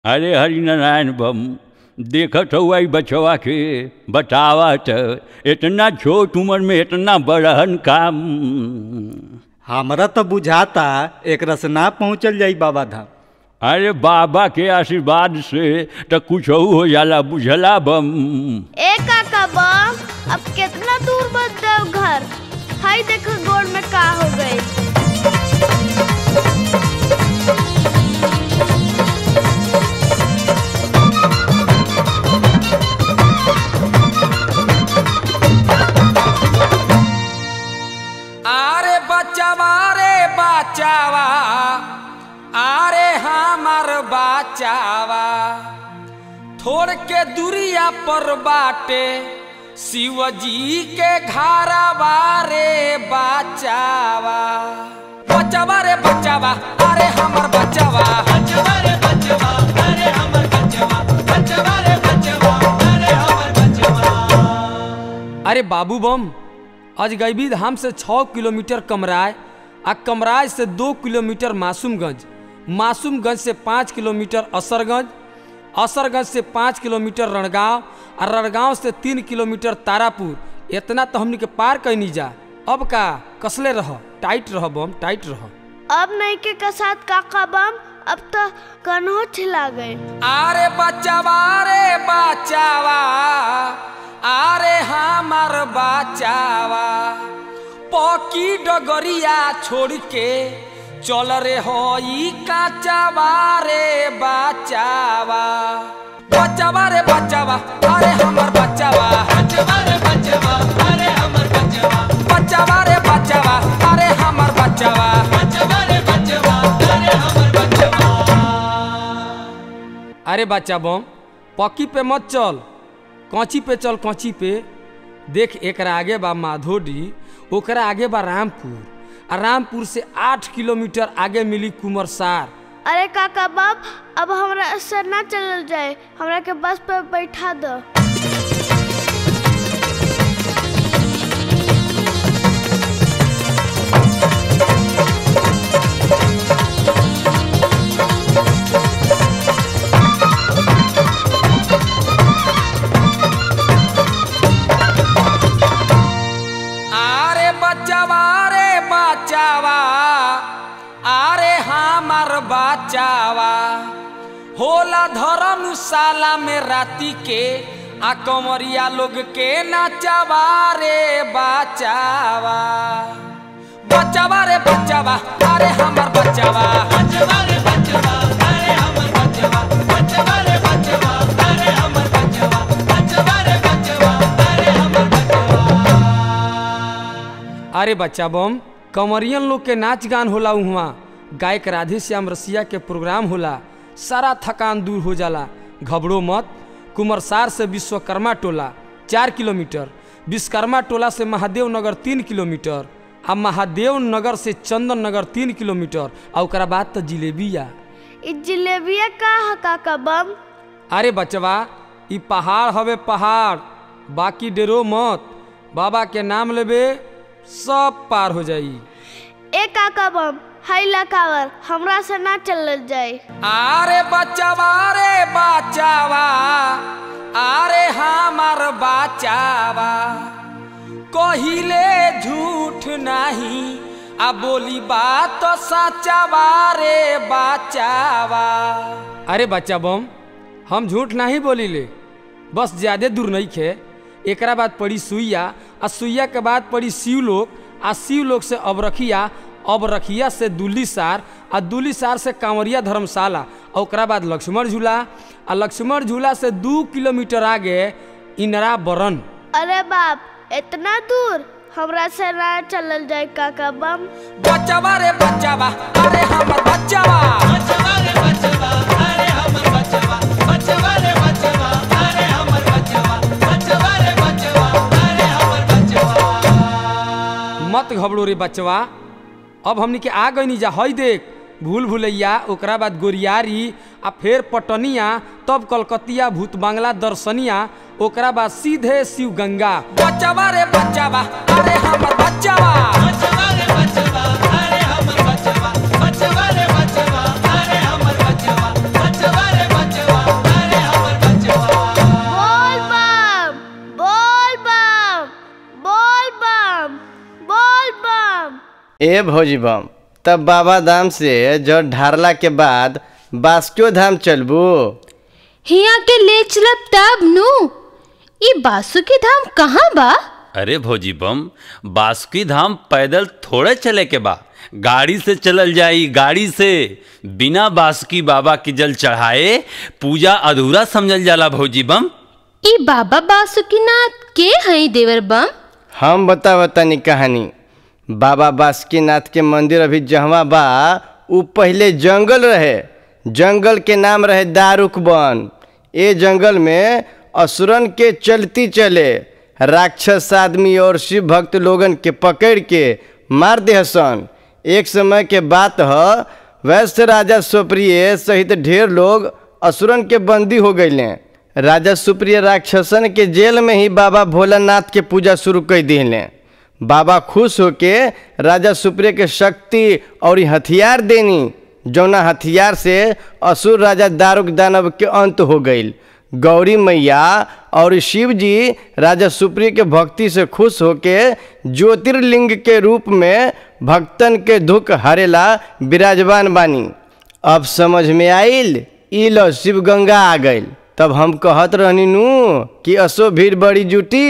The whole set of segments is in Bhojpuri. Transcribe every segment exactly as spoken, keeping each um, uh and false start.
अरे हरिनारायण बम देखत हुआ बचवा के बतावत इतना छोट उम्र में इतना बड़हन काम। हमरा तो बुझाता एक रस ना पहुँचल जाई बाबा धाम। अरे बाबा के आशीर्वाद से तो कुछ हो जाला बुझला बम। ए काका बम अब कितना दूर बच जाओ घर। हाय देखो गोड़ में का हो गई। आरे बचावा रे बचावा आरे हमार बचावा थोड़ के दूरिया पर बाटे शिवजी के घरवा रे बचावा। बचावा रे बचावा अरे हमार बचावा। बचावा रे बचावा अरे हमार बचावा। बचावा रे बचावा अरे हमार बचावा। अरे बाबू बम अजगैबी धाम से छः किलोमीटर कमराय आ कमराय से दो किलोमीटर मासूमगंज, मासूमगंज से पाँच किलोमीटर असरगंज, असरगंज से पाँच किलोमीटर रणगांव और रणगांव से तीन किलोमीटर तारापुर। इतना तो हमने के पार कैनी जा। अब का कसले रह टाइट रह बम टाइट रह। अब नहीं के कसात काका बम अब तो कन्हो छिला गए। अरे बचावा रे बचावा आरे हमार बचावा पकी डगरिया छोड़ के चल रे हो काचावा रे बचावा। बचावा रे बचावा अरे हमार बचावा। बचावा रे बचावा अरे हमार बचावा। बचावा रे बचावा अरे हमार बचावा। बचावा रे बचावा अरे हमार बचावा। अरे बच्चा बम पक्की पे मत चल, कौची पे चल। कौची पे देख एक आगे बा माधोडी, ओकरा आगे बा रामपुर, और रामपुर से आठ किलोमीटर आगे मिली कुमरसार। अरे काका बाप अब हमरा से ना चलल जाए, हमरा के बस पे बैठा दो। बचावा होला धर्मशाला में राती के आ कमरिया लोग के नाचावा रे बचावा। बचावा रे बचावा अरे हमार बचावा। बचावा रे बचावा अरे हमार बचावा। बचावा रे बचावा अरे हमार बचावा। बचावा रे बचावा अरे हमार बचावा। अरे बच्चा बम कमरियन लोग के नाच गान होला उहाँ, गायक राधे श्याम रसिया के प्रोग्राम होला, सारा थकान दूर हो जाला। घबरो मत। कुमरसार से विश्वकर्मा टोला चार किलोमीटर, विश्वकर्मा टोला से महादेव नगर तीन किलोमीटर, आ महादेव नगर से चंदन नगर तीन किलोमीटर, और ओकरा बाद तो जिलेबिया। इ जिलेबिया का है काका बम? अरे बचवा इ पहाड़ हवे पहाड़, बाकी डेरो मत। बाबा के नाम लेबे सब पार हो जाई। ए काका बम हाई लकावर हमरा से ना चलल जाए। अरे बचावा रे बचावा अरे हमार बचावा कहिले झूठ नहीं आ बोली बात तो सचावा रे बचावा। अरे बच्चा बम हम झूठ नहीं बोली ले, बस ज्यादा दूर नहीं खे। एकरा बाद पड़ी सुइया, आ सुइया के बाद पड़ी शिवलोक, आ शिवलोक से अबरखिया, अब रखिया से दुली सार, आ दुली सार से कांवरिया धर्मशाला, और ओकरा बाद लक्ष्मण झूला, आ लक्ष्मण झूला से दो किलोमीटर आगे इनरा बरन। अरे बाप इतना दूर हमरा से ना चलल जाए काका बम। बचावा रे बचावा अरे हमार बचावा। बचावा रे बचावा अरे हमार बचावा। बचावा रे बचावा अरे हमार बचावा। बचावा रे बचावा अरे हमार बचावा। मत घबरो रे बचवा। अब हमनी के आ गई जा। हई देख भूल भुलैया, ओकरा बाद गोरियारी, आ फिर पटनिया, तब कलकतिया भूत बांग्ला दर्शनिया, ओकरा बाद सीधे शिव गंगा। बचावा रे बचावा अरे हमार बचावा। बचावा रे बचावा अरे हमार बचावा। बचावा रे बचावा अरे हमार बचावा। बचावा रे बचावा। ए भौजी बम तब बाबा धाम से जल ढारला के बाद बासुकियो धाम चलबू? हिया के ले चलब तब नु। ई बासुकी धाम कहाँ बा? अरे भौजी बम बासुकी धाम पैदल थोड़े चले के बा, गाड़ी से चलल जाई। गाड़ी से बिना बासुकी बाबा के जल चढ़ाए पूजा अधूरा समझल जाला भौजी बम। ई बाबा बासुकीनाथ के हई देवर बम? हम बता बतानी कहानी। बाबा बासुकीनाथ के मंदिर अभी जहाँ बा उ पहले जंगल रहे। जंगल के नाम रहे दारुक वन। ए जंगल में असुरन के चलती चले राक्षस आदमी और शिव भक्त लोगन के पकड़ के मार दे सन। एक समय के बात ह, वैश्य राजा सुप्रिय सहित ढेर लोग असुरन के बंदी हो गए। राजा सुप्रिय राक्षसन के जेल में ही बाबा भोलानाथ के पूजा शुरू कर दिले। बाबा खुश होके राजा सुप्रिय के शक्ति और हथियार देनी, जौना हथियार से असुर राजा दारुक दानव के अंत हो गई। गौरी मैया और शिव जी राजा सुप्रिय के भक्ति से खुश होके ज्योतिर्लिंग के रूप में भक्तन के दुख हरेला विराजमान बानी। अब समझ में आइल, ई लो शिव गंगा आ गई। तब हम कहत रहनी नू कि असो भीड़ बड़ी जुटी।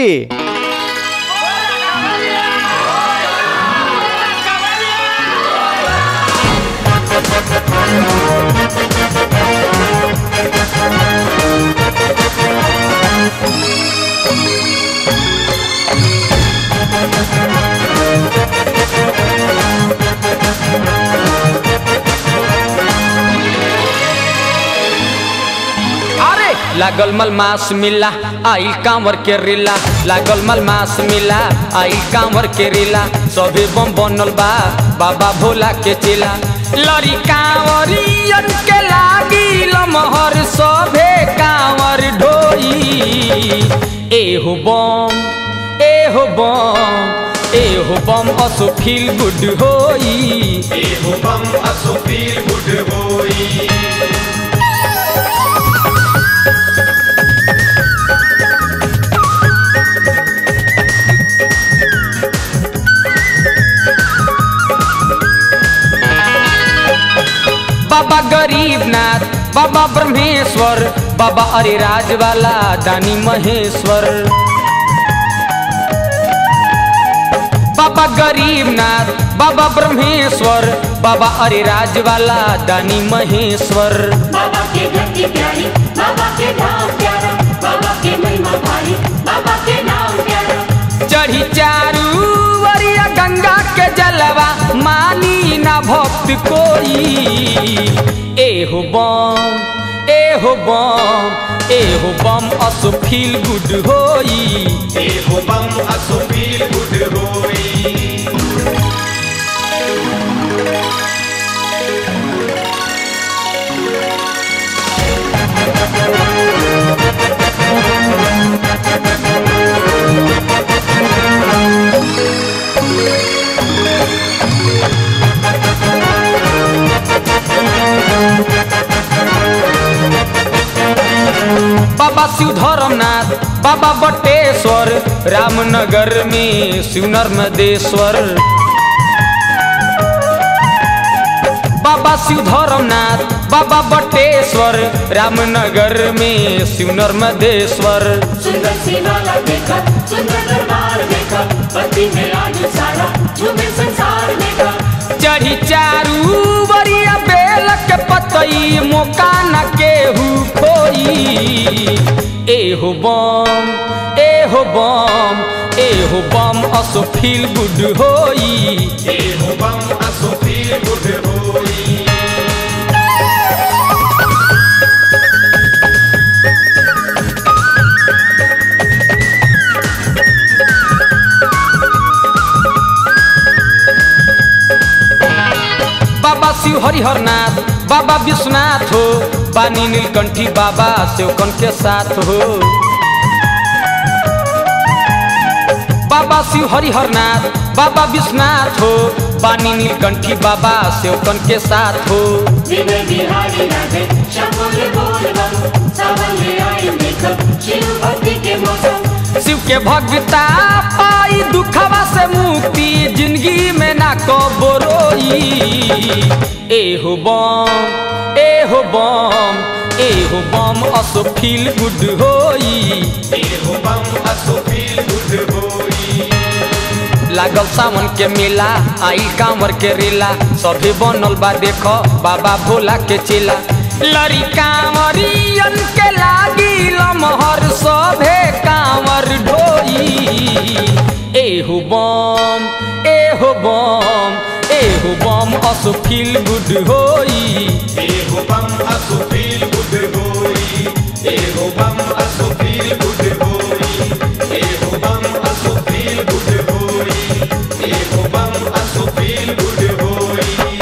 लागल मल मास मिला आई कांवर के रिला, लागल मल मास मिला आई कांवर के रिला। सभी बम बनल बा बाबा भोला के चिला। लड़ी कांवरियन के लागी लमहर सभे कांवर ढोई। एहो बम एहो बम एहो बम असो फील गुड होई। एहो बम असो फील गुड होई। बाबा गरीबनाथ बाबा ब्रह्मेश्वर बाबा अरिराज वाला दानी महेश्वर। बाबा गरीबनाथ बाबा ब्रह्मेश्वर बाबा अरिराज वाला दानी महेश्वर। बाबा के गति प्यारी बाबा के नाम प्यारा, बाबा के महिमा भारी बाबा के नाम प्यारा। चढ़ी चारू वरिया गंगा के जलवा मानी ना भक्त कोई। एहो बम एहो बम एहो बम असो फील गुड होई। एहो बम असो फील गुड होई। बाबा शिव धर्मनाथ बाबा बटेश्वर रामनगर में शिव नर्मदेश्वर। बाबा शिव धर्मनाथ बाबा बटेश्वर रामनगर में शिव नर्मदेश्वर। सुंदर सी माला देखा सुंदर दरबार देखा, पति में आज सारा झूमे संसार देखा। चढ़ी चारू बरिया बेल के पतई मौका न केहू खोई। एहो बम एहो बम एहो बम असो फील गुड होई। एहो बम असो फील गुड होई। बाबा शिव हरिहरनाथ बाबा विश्वनाथ हो, बानी नीलकंठी बाबा सेवकन के साथ हो। बाबा शिव हरिहरनाथ बाबा विश्वनाथ हो, बानी नीलकंठी बाबा सेवकन के साथ हो। विनय बिहारी राधे शंभुर बोल बम, सावन ले आई देखो शिव भक्ति के मौसम। शिव के भक्ता पाई दुखवा से मुक्ति, जिंदगी में ना कबो एहो बम एहो बम एहो बम असो फील गुड होई एहो बम असो फील गुड होई। लागल सावन के मेला आई कांवर के रेला सभी बनल बा देखो बाबा भोला के चेला लरी कांवरियन के लागी लमहर सभे कांवर ढोई एहो बम एहो बम एहो बम असो फील गुड होई एहो बम असो फील गुड होई। एहो बम असो फील गुड होई। एहो बम असो फील गुड होई। एहो बम असो फील गुड होई।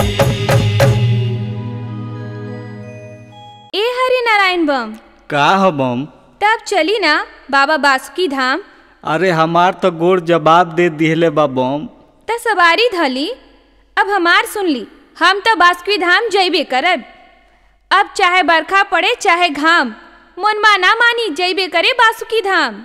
ए हरि नारायण बम का हो बम? तब चली ना बाबा बासुकी धाम। अरे हमार तो गोड़ जवाब दे दिहले बा बम। त सवारी धली अब हमार सुन ली हम तो बासुकी धाम जइबे करब। अब चाहे बरखा पड़े चाहे घाम मन ना मानी जइबे करे बासुकी धाम।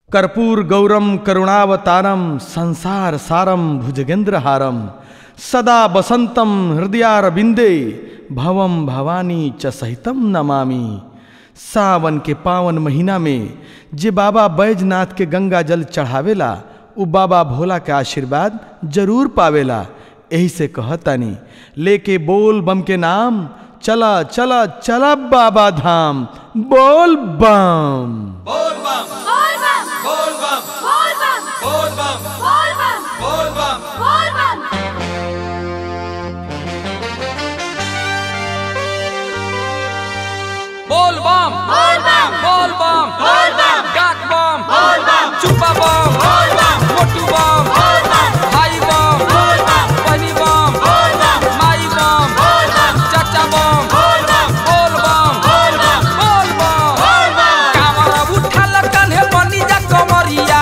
कर्पूर गौरम करुणावतारम संसार सारम भुजगेंद्रहारम सदा बसंतम हृदयारविंदे भवम भवानी च सहितम नमामि। सावन के पावन महीना में जे बाबा बैजनाथ के गंगा जल चढ़ावेला उ बाबा भोला के आशीर्वाद जरूर पावेला। यही से कहतानी लेके बोल बम के नाम चला चला चला बाबा धाम बोल बम। बोल बम बोल बम बोल बम बोल बम बोल बम बोल बम बोल बम बोल बम। बोल बम बोल बम बोल बम बोल बम डाक बम बोल बम चुप्पा बम बोल बम मोटू बम बोल बम भाई बम बोल बम बहनी बम बोल बम माई बम बोल बम चाचा बम बोल बम बोल बम बोल बम बोल बम बोल बम कामर उठल कन्हे बनी जा कमरिया।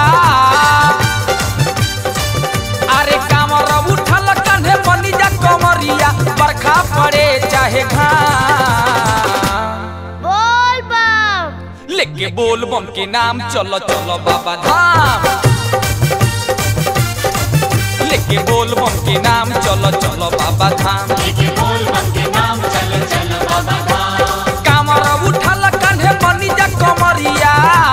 अरे कामर उठल कन्हे बनी जा कमरिया बरखा पड़े चाहे घाम बोल बम लेके बोल बम के नाम चलो चलो बाबा धाम। लेके बोल बम के नाम चलो चलो बाबा धाम। लेके बोल बम के नाम चलो चलो बाबा धाम। कामर उठल कन्हे बनी जा कमरिया।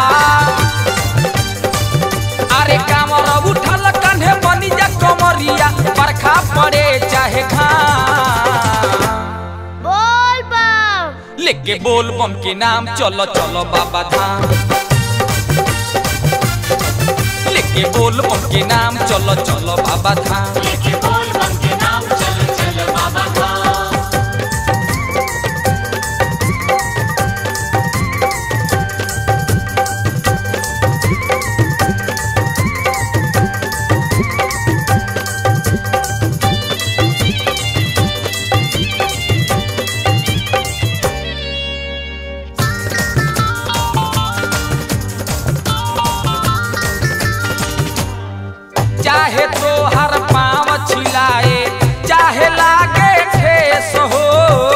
अरे कामर उठल कन्हे बनी जा कमरिया बरखा पड़े चाहे घाम बोल बम लेके बोल बम के नाम चलो चलो बाबा धाम। लेके बोल बम के नाम चलो चलो बाबा धाम। लेके बोल बम के नाम चलो चलो बाबा धाम। चाहे तो हर पाँव छिलाए चाहे लागे ठेस हो।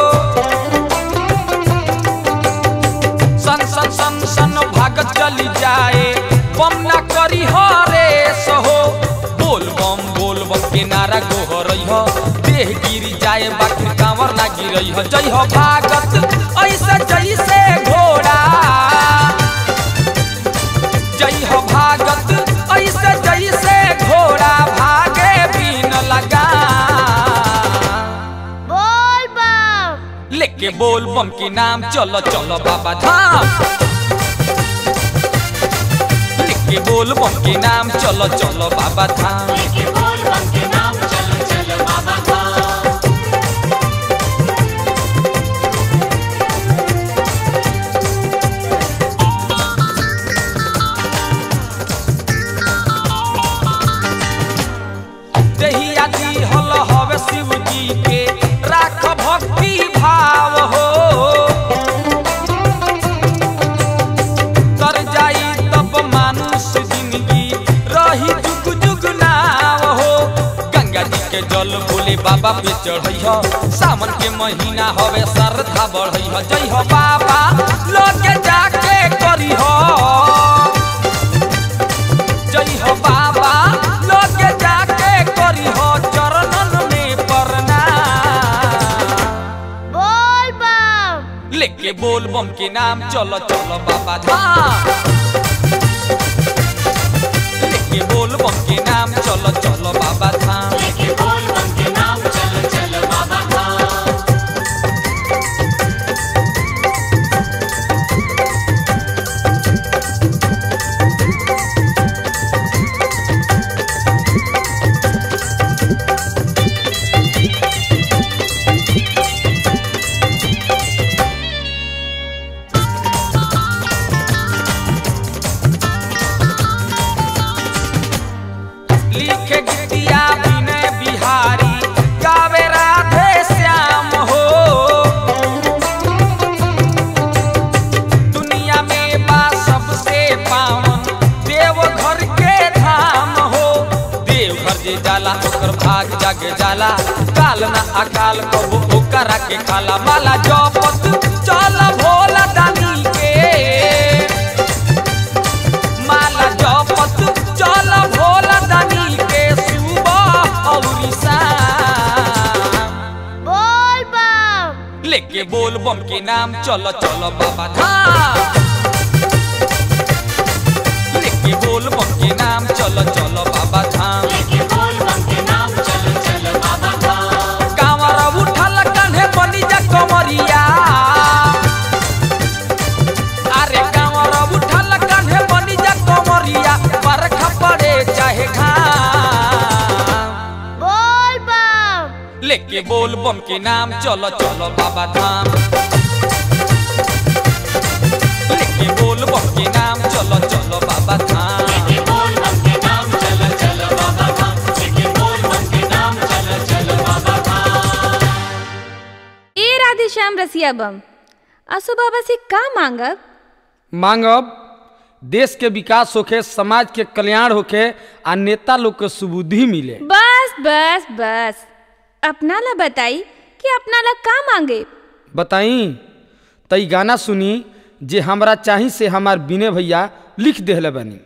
सन सन सन सन भागत चली जाए बम ना करी हो रेस हो। बोल बम बोल बम के नारा गोहरई हो देह गिर जाए बाकी कांवर ना गिरई हो। जय हो भागत ऐसे जैसे घोड़ा। जय हो भागत ऐसे जैसे घोड़ा भागे बीन लगा। बोल बम लेके बोल बम के नाम चलो चलो बाबा धाम। लेके बोल बम के नाम चलो चलो बाबा धाम। लेके बोल बम के नाम चलो चलो बाबा धाम। दहिया दी हल हवे शिव जी के राख भक्ति भाव हो। तर जाई तब मानुष जिंदगी रही जुग जुग नाव हो। गंगा जी के जल भोले बाबा पे चढ़ई हो सावन के महीना हवे श्रद्धा बढ़ई हो। जय हो बाबा लोगे जाके करी हो। जय हो बाबा लोगे जाके करी हो चरणन में प्रणाम। बोल बम लेके बोल बम के नाम चलो चलो बाबा धाम। लेके बोल बम के नाम चलो चलो बाबा धाम। लेके बोल बम के नाम चलो चलो बाबा धाम। लिखे गीतिया विनय बिहारी गावे राधे श्याम हो। दुनिया में बा सबसे पावन देवघर के धाम हो। देवघर जे जाला ओकर भाग जागे जाला काल ना अकाल कबो ओकरा के खाला। माला जपत चल भोला दानी के माला जप लेके बोल बम के नाम चलो चलो बाबा धाम। लेके बोल बम के नाम चलो चलो बाबा धाम। लेके बोल बम के नाम चलो चलो बाबा धाम। कांवरा उठल कान्हे बनी जा कमरिया। अरे कांवरा उठल कान्हे बनी जा कमरिया। बरखा पड़े चाहे घाम। बोल बम लेके बोल बम के नाम चलो चलो बाबा धाम। लेके बोल बम के नाम चलो चलो बाबा धाम। लेके बोल बम के नाम चलो चलो बाबा धाम। लेके बोल बम के नाम चलो चलो बाबा धाम। ए राधे श्याम रसिया बम, असो बाबा से का मांगब? मांगब देश के विकास होखे, समाज के कल्याण होखे, आ नेता लोग के सुबुद्धि मिले। बस बस बस, अपना ला बताई कि अपना ला का मांगे। बताई तई गाना सुनी जे हमरा चाही से हमार बिने भैया लिख देहले बनी।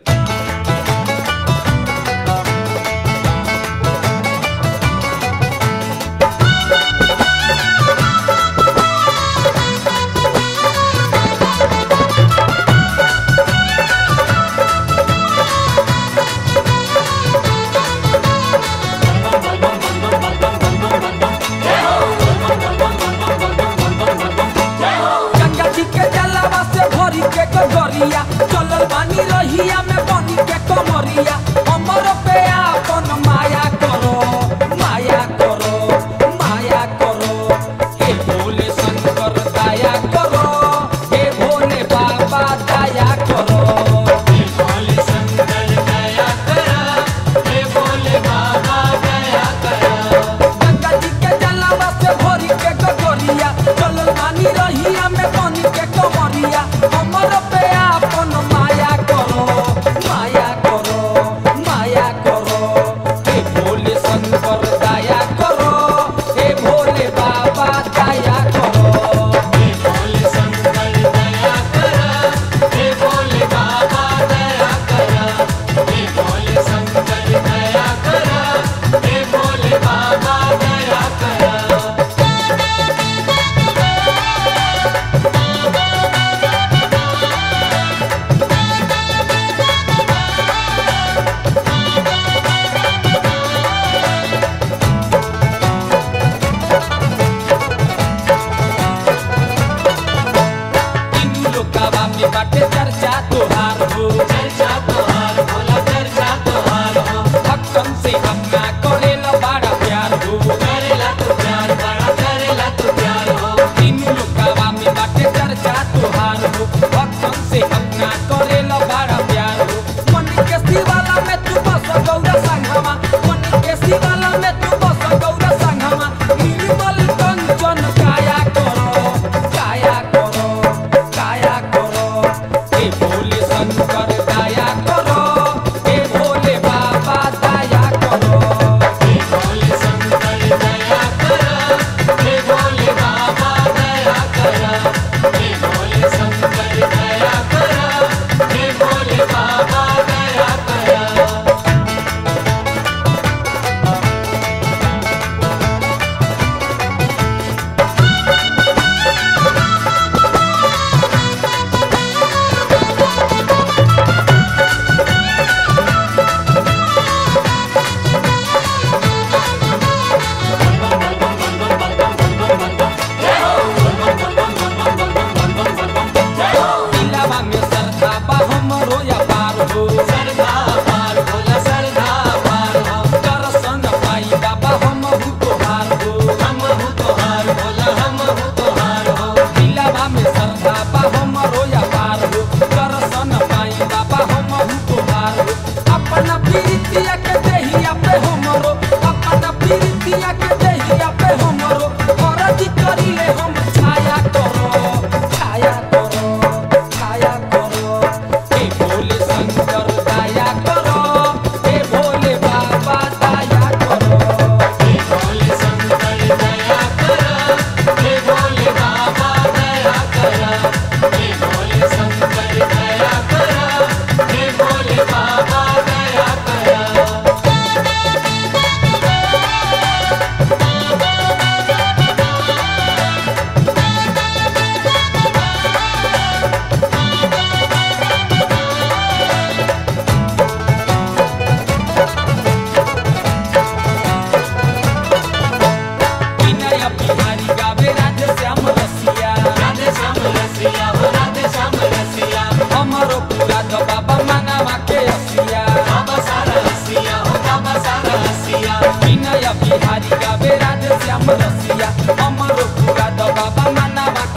गंगा जी के जलवा से भरी के गगरिया, चलल बानी रहिया में बनी के कमरिया। हमर पे आपन माया करो, माया करो, माया करो। हे भोले शंकर दया करो, हे भोले बाबा दया करो। हे भोले शंकर दया करो, हे भोले बाबा दया करो। गंगा जी के जलवा से भरी के गगरिया, चलल बानी रहिया में बनी के कमरिया। हमर पे आपन माया करो, माया करो, माया करो। हे भोले शंकर दया करो, हे भोले बाबा दया करो। हे भोले शंकर दया करो, हे भोले बाबा दया करो। हे भोले शंकर दया करो, हे भोले बाबा दया करो।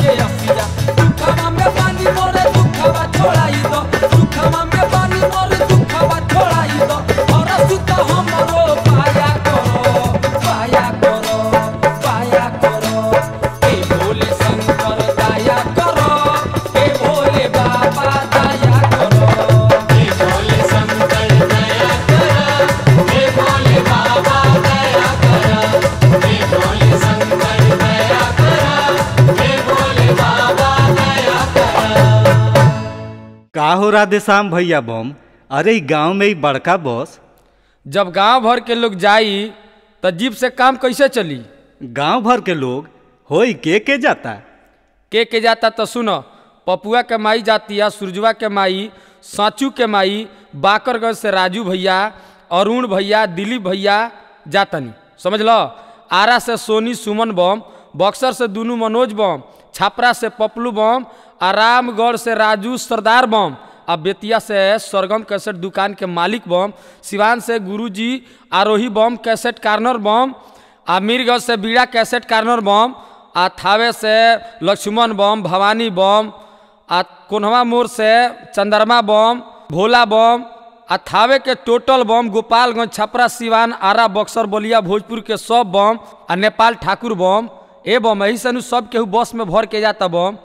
के असिया दुखवा में पानी मोरे दुखवा छोड़ाई दो दुखवा में पानी मोरे दुखवा छोड़ाई दो और सुता हमरो पाया करो पाया करो पाया करो हे भोले शंकर दया करो हे भोले बाबा दया करो हे भोले शंकर दया करो हे भोले बाबा दया करो हे भोले शंकर दया करो हे भोले बाबा दया करो। का हो राधे श्याम भैया बम? अरे गांव में ही बड़का बस। जब गांव भर के लोग जाई तो जीप से काम कैसे चली? गांव भर के लोग होई के के जाता? के के जाता तो सुनो, पपुआ के माई जाती है, सुरजुआ के माई, साचू के माई, बाकरगंज से राजू भैया, अरुण भैया, दिलीप भैया जातनी, समझ लो। आरा से सोनी सुमन बम, बक्सर से दुनू मनोज बम, छापरा से पपलू बम, आरामगढ़ से राजू सरदार बम, अब बेतिया से सरगम कैसेट दुकान के मालिक बम, सिवान से गुरुजी आरोही बम कैसेट कार्नर बम, आमिरगंज से बीड़ा कैसेट कार्नर बम, आ थावे से लक्ष्मण बम, भवानी बम, आ कोन्हवा मोड़ से चंद्रमा बम, भोला बम, आ थावे के टोटल बम, गोपालगंज छपरा सिवान आरा बक्सर बलिया भोजपुर के सब बम, आ नेपाल ठाकुर बम। ए बम यही से सब केहू बस में भर के जाता बम।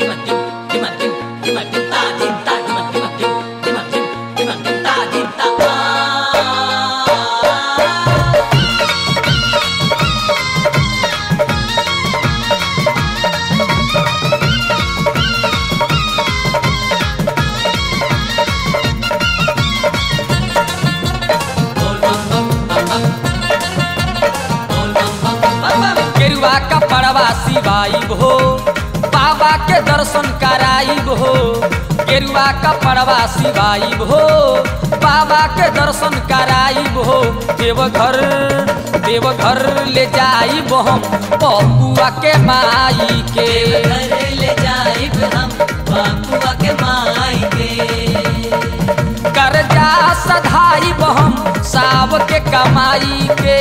गेरुआ का पड़वा सिवाइब हो, बाबा के दर्शन कराइब हो। गेरुआ का पड़वा सिवाइब हो, बाबा के दर्शन कराइब हो। देवघर देवघर ले जाइब हम पपुआ के माई के, ले जाइब हम पपुआ के माई के। कर्जा सधाइब हम साव के कमाई के,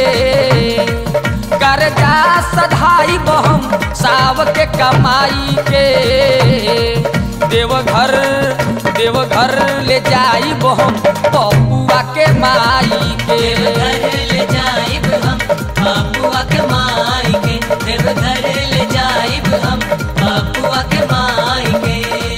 कर्जा सधाइब हम साव के कमाई के। देवघर देवघर ले जाइब हम पपुआ के माई के, ले जाइब हम पपुआ के माई के। देवघर ले जाइब हम पपुआ के माई के।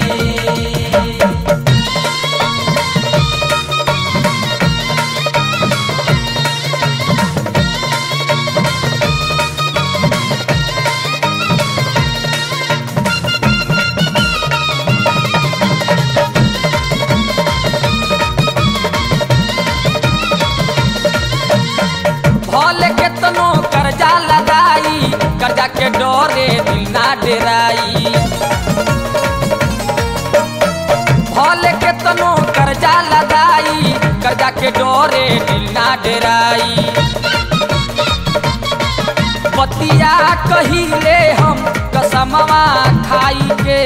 भले केतनो कर्जा लगाई, कर्जा के डरे दिल ना डेराई। भले केतनो कर्जा लगाई, कर्जा के डरे दिल ना डेराई। बतिया कहिले हम कसमवा खाई के,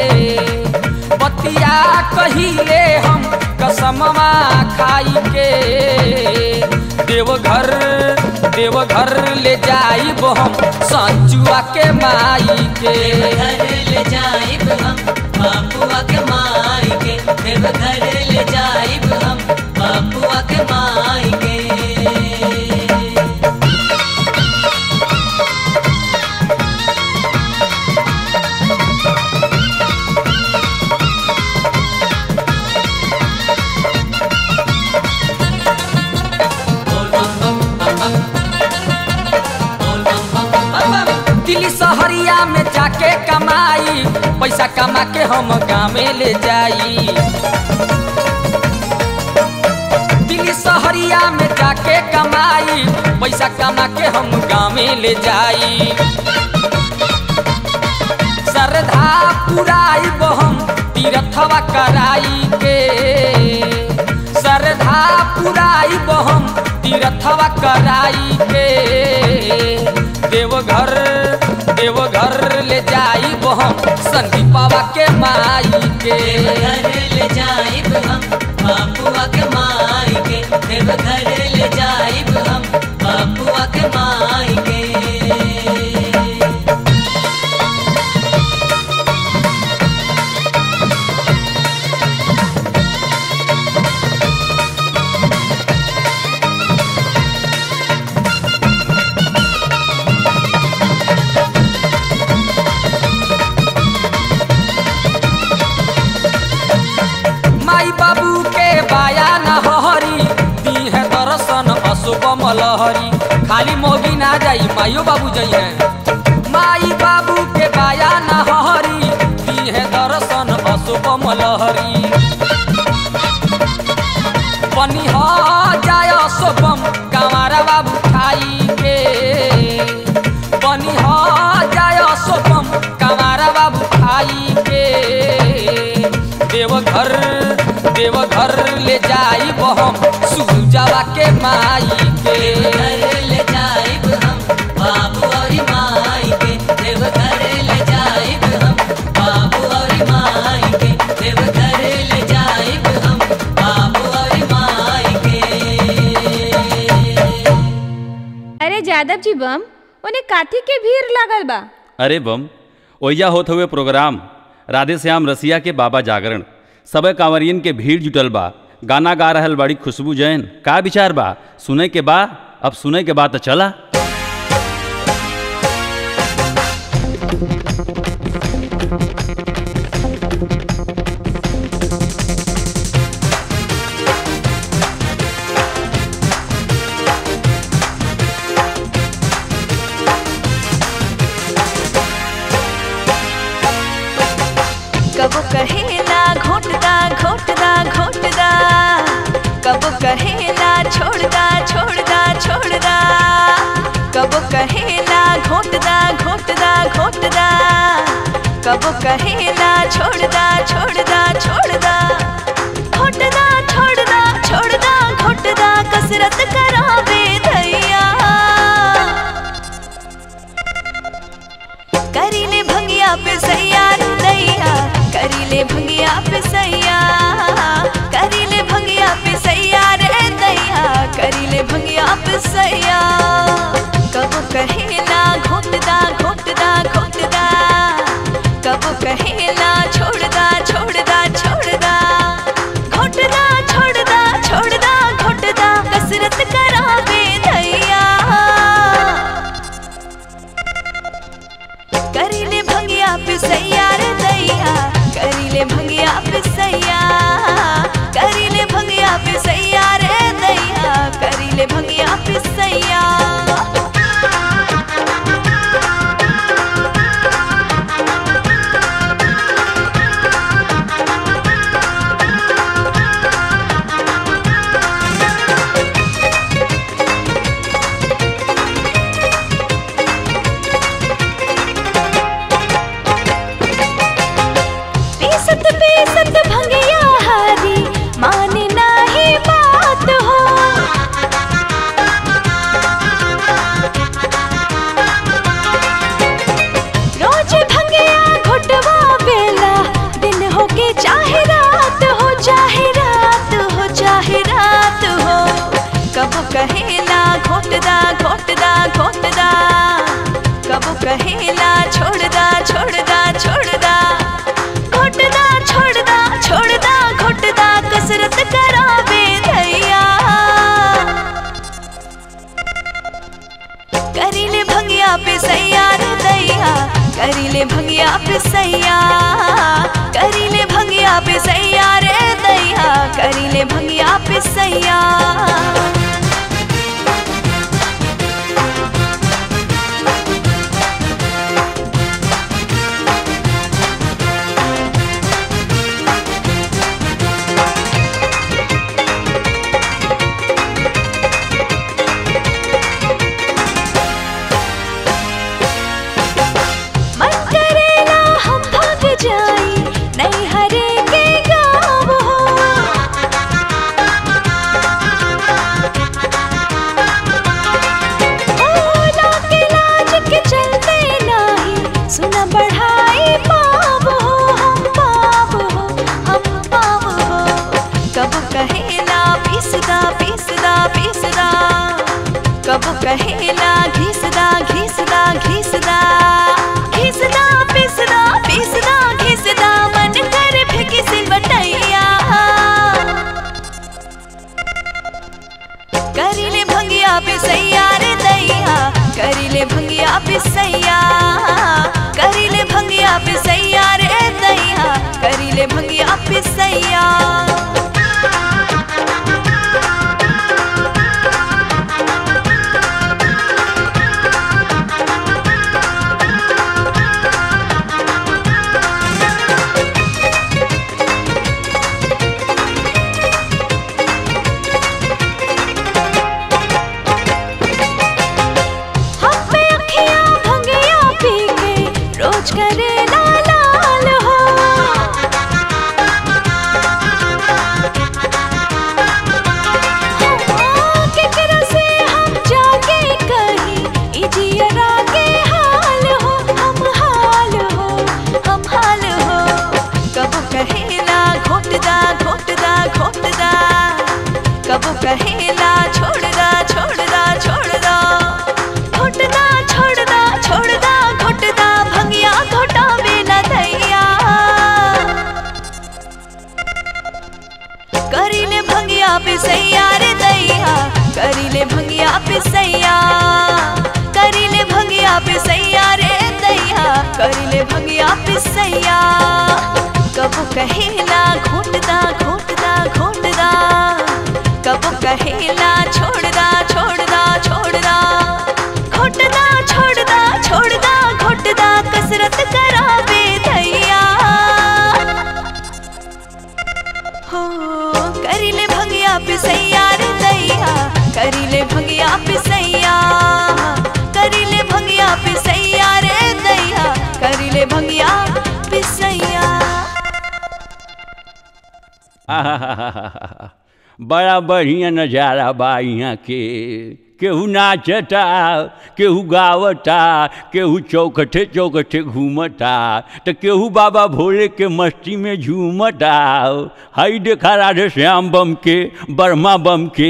बतिया कहिले हम कसमवा खाई के। देवघर देवघर ले जाइब हम संचुआ के माई के, ले जाइब हम पपुआ के माई के। देवघर ले जाइब हम पपुआ के माई के। दिल्ली शहरिया में जाके कमाई, पैसा कमा के हम गाँव में ले जाई। दिल्ली शहरिया में जाके कमाई, पैसा कमा के हम गाँव में ले जाई। श्रद्धा पुराइब हम तीर्थवा कराई के, श्रद्धा पुराइब हम तीर्थवा कराई के। देवघर देवघर ले जाइब हम संदीपावा के माई के, ले जाइब हम पपुआ के माई के। देवघर ले जाइब हम पपुआ के माई के। खाली मोगी ना जाई माइयो बाबू जाई है माई बाबू के बाया नहरी दी है दर्शन अशुभ मलहरी बनी हो जाय शुभम कमारा बाबू खाई के बनी हो जाय शुभम कमारा बाबू खाई के देवघर देवघर ले जाई हम सुजावा के माई के ले जाइब हम बाबू और माई के देवघर ले जाइब हम बाबू और माई के देवघर ले जाइब हम बाबू और माई के। अरे जादव जी बम उन्हें काथी के भीड़ लागल बा। अरे बम ओइजा होत हुए प्रोग्राम राधे श्याम रसिया के बाबा जागरण सब कांवरियन के भीड़ जुटल बा गाना गा रहल बड़ी खुशबू जैन का विचार बा सुने के बा अब सुने के बाद तो चला कबो कहेला घोटदा घोटदा घोटदा कबो कहेला छोड़दा छोड़दा छोड़दा कबो कहेला घोटदा घोटदा घोटदा कबो कहेला छोड़दा छोड़दा छोड़दा घोटदा छोड़दा छोड़दा घोटदा कसरत करावे धैया करीले भंगिया पे सैयार दैया करीले भंगिया पे सैया करीले भंगिया पे सैया रे दैया करीले भंगिया पे सैया कबो कहेला घोटदा घोटदा घोटदा कबो कहेला छोड़दा छोड़दा छोड़दा घोटदा छोड़दा छोड़दा घोटदा कसरत करावे धैया करीले भंगिया पे सैया रे दैया करीले भंगिया पे सैया करीले भंगिया पे सैया रे दैया करीले भंगिया पे सैया पीसत पीसत भंगिया हारी माने नाही बात हो रोज भंगिया घुटवा बेला दिन हो के चाहे रात हो चाहे रात हो चाहे रात हो कबो कहेला घोटदा घोटदा घोटदा कबो कहेला छोड़दा छोड़दा छोड़दा घोटदा छोड़दा छोड़दा घोटदा कसरत करावे धैया करीले भंगिया पे सैया रे दैया करीले भंगिया पे सैया करीले भंगिया पे सैया रे दैया करीले भंगिया पे सैया मन करेला हम भाग जाई नहीं हरे के गाँव हो ओला के लाज के चलते नहीं सुना बढ़ाई पाप हो हम पाप हो हम पाप हो कब कहेला पीसदा पीसदा पीसदा कब कहेला घिसदा घिसदा घिसदा घिसदा पीसदा पीसदा घिसदा मन कर फेंकी से बटैया करीले भंगिया पे सैया रे दैया करीले भंगिया पे सैया करीले भंगिया पे सैया रे दैया करीले भंगिया पे सैया कहेला छोड़ दा छोड़ दा छोड़ दा घुटदा छोड़ दा छोड़ दा घुटदा भंगिया घोटावे न दैया करीले भंगिया पिसैया रे दैया करीले भंगिया पिसैया करीले भंगिया पिसैया रे दैया करीले भंगिया पिसैया कबो कहेला घोटदा घोटदा घोटदा कबो कहेला छोड़दा छोड़दा छोड़दा घोटदा छोड़दा छोड़दा घोटदा कसरत करावे दैया हो करीले भंगिया पिसैया रे दैया करीले भंगिया पिसैया करीले भंगिया पिसैया रे दैया करीले भंगिया पिसैया। बड़ा बढ़िया नज़ारा बा यहाँ के केहू नाचता केहू गावता केहू चौकठे चौकठे घूमता तो केहू बाबा भोले के मस्ती में झूमता। हाई देखा राधे श्याम बम के बर्मा बम के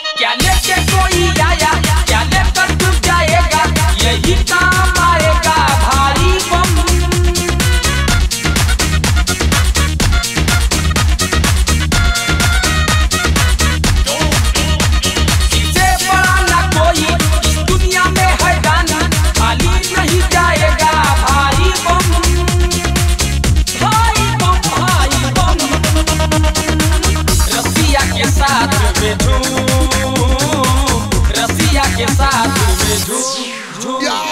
लेके कोई आया, क्या लेकर तू जाएगा, यही काम आएगा। में झूम, रसिया के साथ में झूम झूम।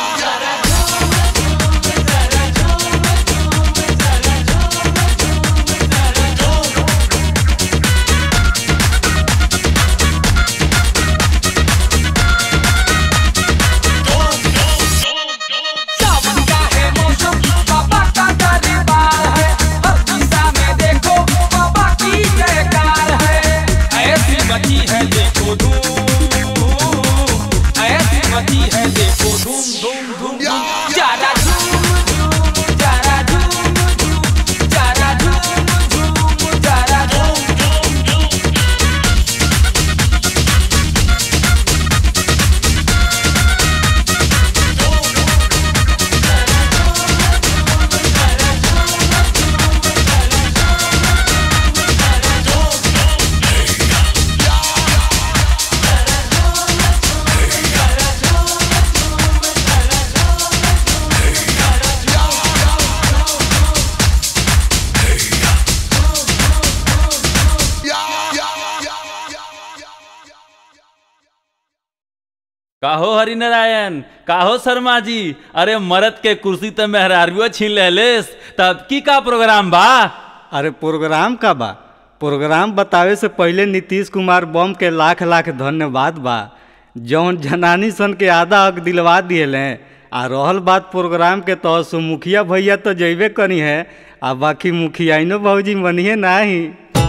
काहो हरिनारायण, काहो शर्मा जी, अरे मरद के कुर्सी तो मेहरारुआ छीन लेलेस, तब की का प्रोग्राम बा? अरे प्रोग्राम का बा? प्रोग्राम बतावे से पहले नीतीश कुमार बम के लाख लाख धन्यवाद बा, जौन जनानी सन के आधा हक दिलवा दिए। आ रहल बात प्रोग्राम के, तो सो मुखिया भैया तो जैबे करी है, आ बाकी मुखियाइनो भौजी मनिए नहीं।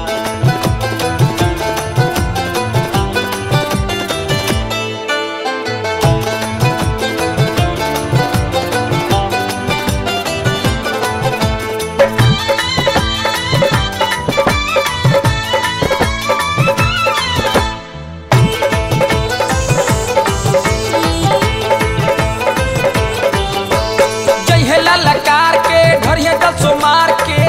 ललकार के ढरिया दल सो मार के,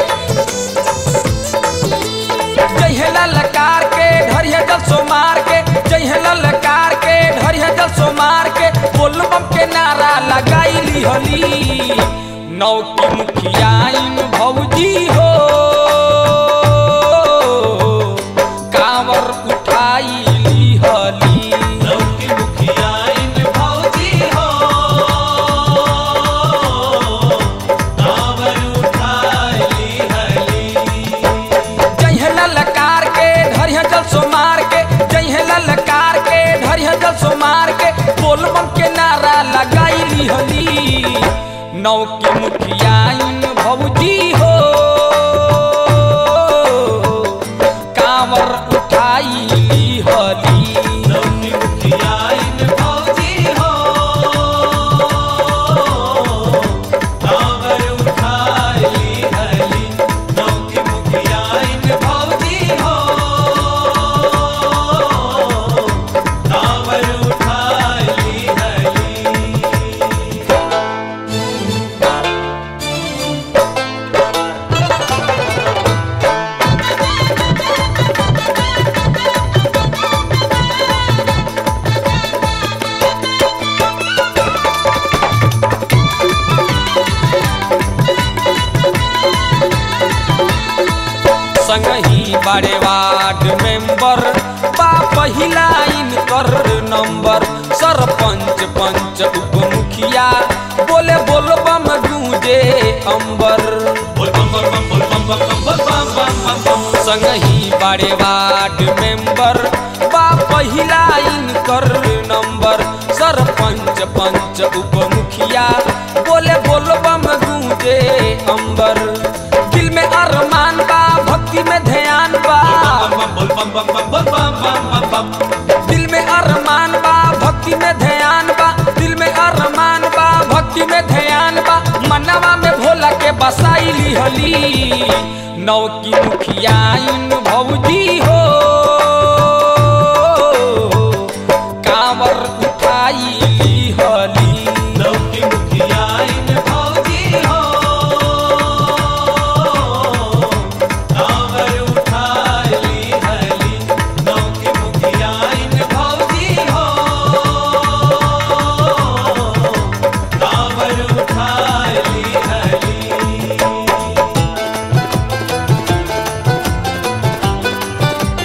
जय ललकार के ढरिया दल सो मार के, जय ललकार के ढरिया दल सो मार के, बोल बम के नारा लगाई ली होली। नौ की मुखियाइन भौजी हो, कांवर उठाई ली होली। नौ की मुखियाइन भौजी हो, मार के जय ललकार के ढरिया जल सो मार के, बोल बम के नारा लगाई ली होली। नौ की मुखियाइन भौजी हो, कांवर उठाई ली होली। नौ की मुखियाइन भौजी हो, कांवर उठाई ली होली। नौ की मुखियाइन भौजी हो, संगही बड़े वार्ड मेंबर बा पहिला इनकर नंबर, सरपंच पंच उप मुखिया बोले बोल बम गूंजे अंबर। संगही बड़े वार्ड मेंबर बा पहिला इनकर नंबर, सरपंच पंच उप मुखिया बोले बोल बम गूंजे अंबर। दिल में अरमान बा, भक्ति में ध्यान बा, दिल में अरमान बा, भक्ति में ध्यान बा, दिल में अरमान बा, भक्ति में ध्यान बा, मनवा में भोला के बसाई ली होली। नौ की मुखियाइन भौजी हो, कांवर उठाई ली होली। नौ की मुखियाइन भौजी हो, कांवर उठाई ली होली। नौ की मुखियाइन भौजी हो, कांवर उठाई ली होली।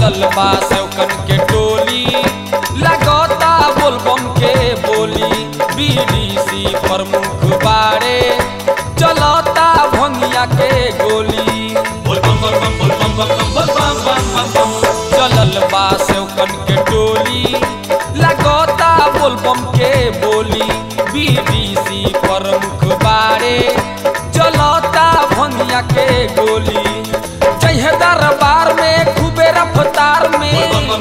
चलल बा सेवकन के टोली लगता बोलबम के बोली बीडीसी प्रमुख बाड़े चलता भंगिया के गोली चलल बा सेवकन के टोली लगता बोलबम के बोली बीडीसी प्रमुख बाड़े चलता भंगिया के गोली जय दरबार में खूबे रफ्तार में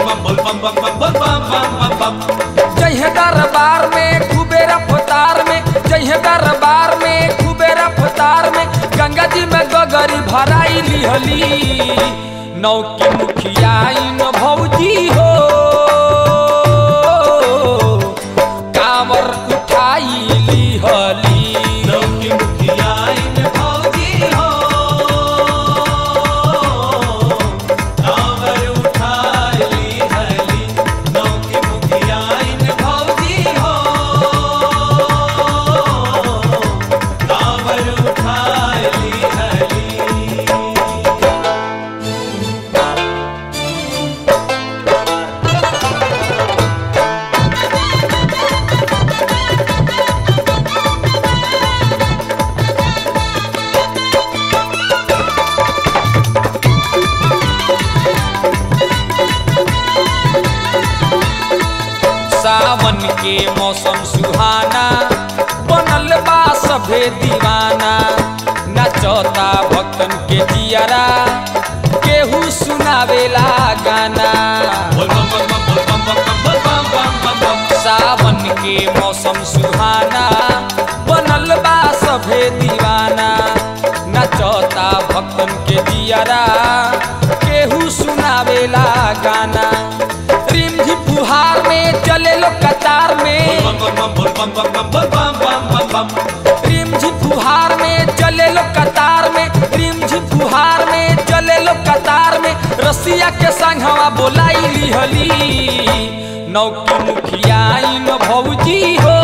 जय दरबार में खूबे रफ्तार में जय दरबार में खूबे रफ्तार में गंगा जी में गगरी भराई लिहली नौ की मुखिया इन भौजी हो कांवर उठाई लिहली नौ की मुखिया इन भौजी हो कांवर उठाई लिहली नौ की मुखिया इन भौजी हो कांवर उठाई लिहली सावन के मौसम सुहाना बनल बा सभे दीवाना नचौता भक्तन के जियरा केहू सुनावेला गाना सावन के मौसम सुहाना बनल बा सभे दीवाना नचौता भक्तन के जियरा केहू सुनावेला गाना रिमझिम फुहार में चले लो कतार में रिमझिम फुहार में चले लो कतार में रिमझिम फुहार में चले लो कतार में रसिया के संग हवा बोलाई लिहली नौ की मुखिया इन भौजी हो